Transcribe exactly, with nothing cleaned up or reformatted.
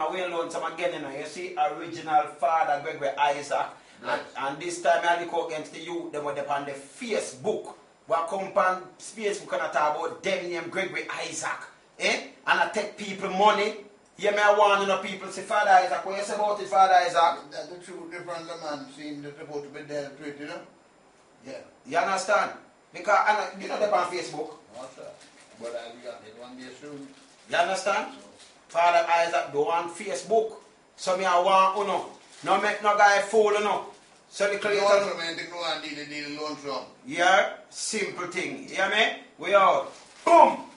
We learn some again, you know. You see, original father Gregory Isaac, and, and this time I look against the youth. They were on the Facebook. We come on Facebook and I talk about them name Gregory Isaac, eh? And I take people money. You may want to know people say Father Isaac. What you say about it, Father Isaac? That's the truth. Different the man seeing that supposed to be there to it, you know. Yeah. You understand? Because and, you know they're on Facebook. No, sir. But I got it one day soon. You understand? No. Father Isaac do on Facebook. So me I want you know. No make no guy fool you know. So the creator. No, man, they go and deal the deal loan from. Yeah, simple thing. You hear me? We out. Boom!